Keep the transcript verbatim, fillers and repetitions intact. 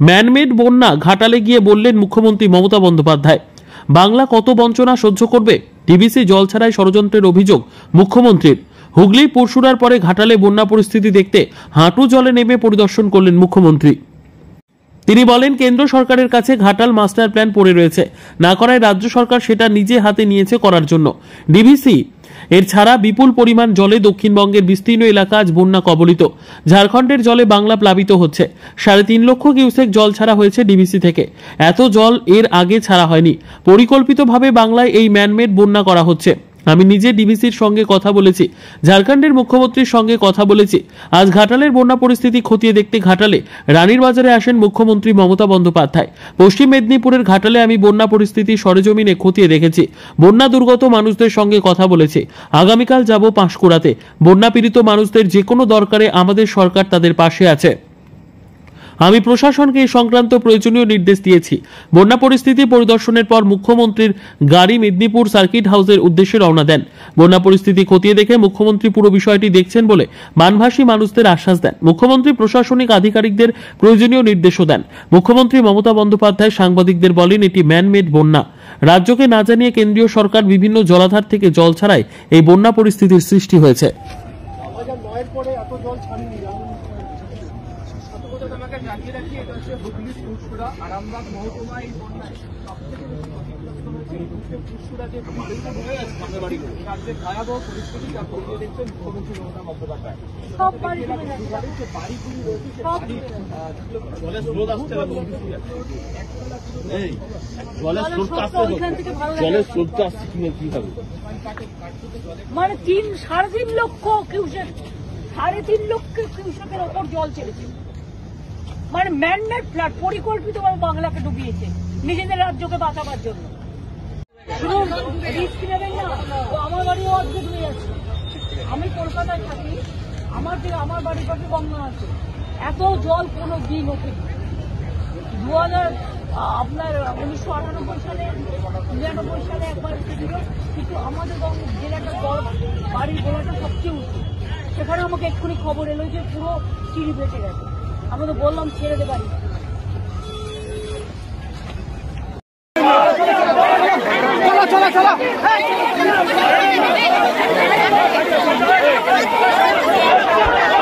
Man-made বন্যা ঘাটালে গিয়ে বললেন মুখ্যমন্ত্রী মমতা বন্দ্যোপাধ্যায়। বাংলা কত বঞ্চনা সহ্য করবে? ডিভিসি জল ছাড়াই ষড়যন্ত্রের অভিযোগ মুখ্যমন্ত্রীর। হুগলি পরশুরার পরে ঘাটালে বন্যা পরিস্থিতি দেখতে হাঁটু জলে নেমে পরিদর্শন করলেন মুখ্যমন্ত্রী। তিনি বলেন, কেন্দ্র সরকারের কাছে ঘাটাল মাস্টার প্ল্যান পড়ে রয়েছে, না করায় রাজ্য সরকার সেটা নিজে হাতে নিয়েছে করার জন্য। ডিভিসি এর ছাড়া বিপুল পরিমাণ জলে দক্ষিণবঙ্গের বিস্তীর্ণ এলাকা আজ বন্যা কবলিত। ঝাড়খণ্ডের জলে বাংলা প্লাবিত হচ্ছে। সাড়ে তিন লক্ষ কিউসেক জল ছাড়া হয়েছে ডিভিসি থেকে। এত জল এর আগে ছাড়া হয়নি। পরিকল্পিতভাবে বাংলায় এই ম্যানমেড বন্যা করা হচ্ছে। আমি নিজে ডিভিসির সঙ্গে কথা বলেছি, ঝাড়খণ্ডের মুখ্যমন্ত্রীর সঙ্গে কথা বলেছি। আজ ঘাটালের বন্যা পরিস্থিতি খতিয়ে দেখতে ঘাটালে রানীর বাজারে আসেন মুখ্যমন্ত্রী মমতা বন্দ্যোপাধ্যায়। পশ্চিম মেদিনীপুরের ঘাটালে আমি বন্যা পরিস্থিতি সরেজমিনে খতিয়ে দেখেছি। বন্যা দুর্গত মানুষদের সঙ্গে কথা বলেছি। আগামীকাল যাব পাঁশকুড়াতে। বন্যা পীড়িত মানুষদের যে কোনো দরকারে আমাদের সরকার তাদের পাশে আছে। আমি প্রশাসনকে এই সংক্রান্ত প্রয়োজনীয় নির্দেশ দিয়েছি। বন্যা পরিস্থিতি পরিদর্শনের পর মুখ্যমন্ত্রীর গাড়ি মেদিনীপুর সার্কিট হাউসের উদ্দেশ্যে রওনা দেন। বন্যা পরিস্থিতি খতিয়ে দেখে মুখ্যমন্ত্রী পুরো বিষয়টি দেখছেন বলে বানভাসী মানুষদের আশ্বাস দেন। মুখ্যমন্ত্রী প্রশাসনিক আধিকারিকদের প্রয়োজনীয় নির্দেশও দেন। মুখ্যমন্ত্রী মমতা বন্দ্যোপাধ্যায় সাংবাদিকদের বলেন, এটি ম্যানমেড বন্যা। রাজ্যকে না জানিয়ে কেন্দ্রীয় সরকার বিভিন্ন জলাধার থেকে জল ছাড়াই এই বন্যা পরিস্থিতির সৃষ্টি হয়েছে। আমাকে জানিয়ে রাখি, এটা হচ্ছে হুগলি পুরসুরা আরামবাগ মহকুমা। এই বন্যায় পুরসুরা যে রাজ্যের ভয়াবহ পরিস্থিতি তা খতিয়ে দেখছেন মুখ্যমন্ত্রী মমতা বন্দ্যোপাধ্যায়। সব বাড়িগুলি রয়েছে, জলের স্রোত আসছে, জলের স্রোত আসছে কিভাবে? মানে তিন সাড়ে তিন লক্ষ কিউসেক সাড়ে তিন লক্ষ কিউসেকের ওপর জল ছেড়েছে। মানে ম্যানমেড ফ্লাড, পরিকল্পিতভাবে বাংলাকে ডুবিয়েছে নিজেদের রাজ্যকে বাঁচাবার জন্য। শুনুন, রিস্ক নেবেন না। আমার বাড়িও আজকে ডুবে যাচ্ছে। আমি কলকাতায় থাকি, আমার যে আমার বাড়ির পাশে গঙ্গা আছে। এত জল কোনো দিন ওঠে দু হাজার আপনার উনিশশো আটানব্বই সালে নিরানব্বই সালে একবার এসেছিল, কিন্তু আমাদের জেলাটা বাড়ির গোলাটা সবচেয়ে উঁচু। সেখানে আমাকে এক্ষুনি খবর এলো যে পুরো চিড়ি বেঁচে গেছে। আমি তো বললাম ছেড়ে দে বাড়ি। চলো চলো চলো